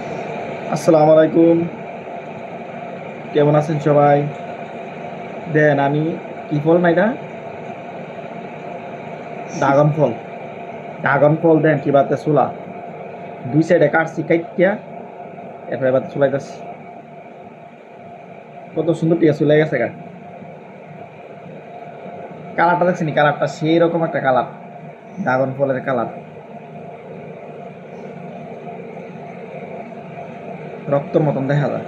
আসসালামু আলাইকুম। কেমন আছেন সবাই? দেন আমি কি ফল না এটা? ড্রাগন ফল। ড্রাগন ফল দেন কি বাতে চুলা দুই সাইডে কাটছি কাইটিয়া এরপরে এবার চুলাইতেছি। কত সুন্দর টিয়া চুলাই গেছে গা। কালারটা দেখছেন? কালারটা সেই রকম একটা কালার, ড্রাগন ফলের কালার, রক্তর মতন দেখা যায়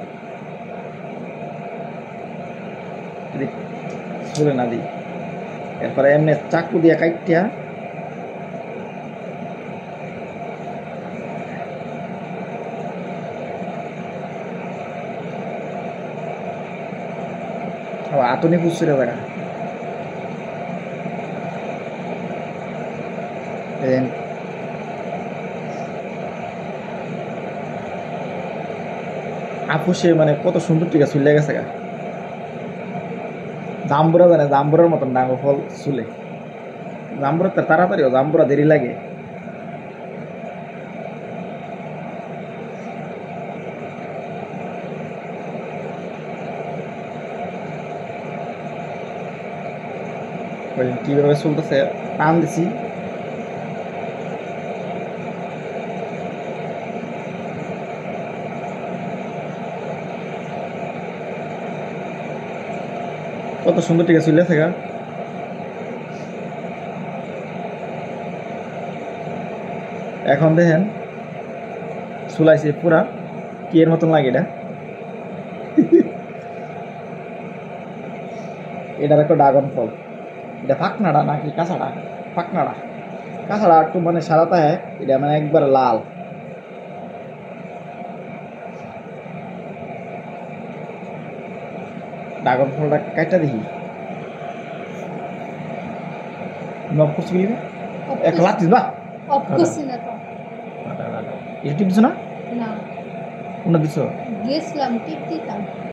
যদি চুলে না দিই। এরপরে এমনি চাকু দিয়ে কাইটিয়া আবার আতনি ফুসছে জায়গা। আপুসে মানে কত সুন্দর টিকা চুলে গেছে গা। জাম্বুরা জানে, জাম্বুরার মতন ডাঙর ফল চুলে। জাম্বুরা তো তাড়াতাড়িও, জাম্বুরা দেরি লাগে। কিভাবে চলতেছে, টান দিছি। কত সুন্দর টিকা চলে গা। এখন দেখেন চুলাইছে পুরা কি এর মতন লাগে এটা। এটার একটা ড্রাগন ফল। এটা ফাঁকনাড়া নাকি কাঁচাড়া? ফাঁকনাড়া। কাঁচাড়া একটু মানে সাদাটা হ্যাঁ, এটা মানে একবার লাল। ড্রাগন ফলটা কাইটা দেখি। নখ করছি বলি না এক লাতিস বা অফ করছি না তো। এটা টিপ দিছো না? না, কোনটা দিছো? গেছিলাম টিপ দিতাম।